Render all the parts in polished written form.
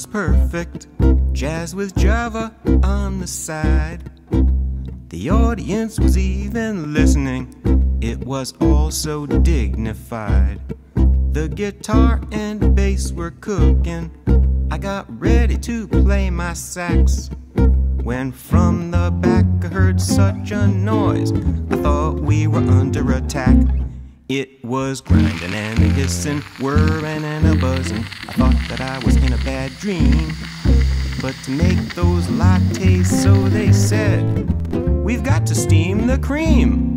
perfect, jazz with Java on the side. The audience was even listening, it was all so dignified. The guitar and bass were cooking, I got ready to play my sax, when from the back I heard such a noise, I thought we were under attack. It was grinding and a hissing, whirring and a buzzing. I thought that I was in a bad dream. But to make those lattes, so they said, we've got to steam the cream.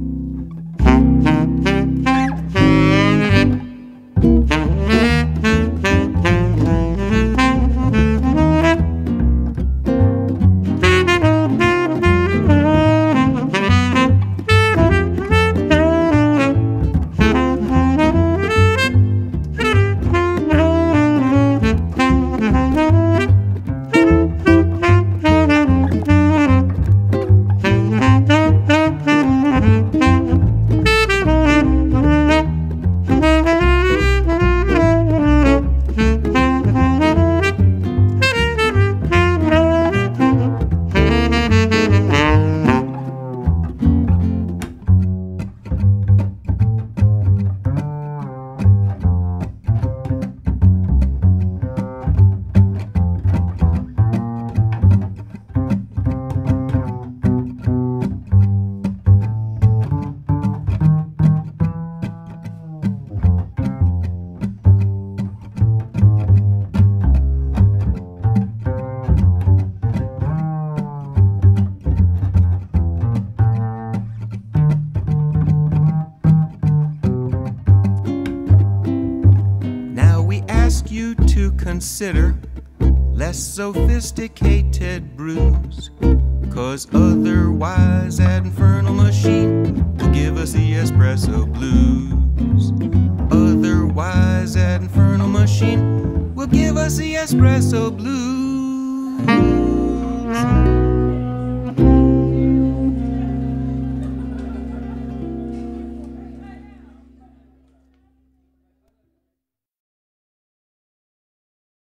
You to consider less sophisticated brews, 'cause otherwise that infernal machine will give us the espresso blues. Otherwise that infernal machine will give us the espresso blues.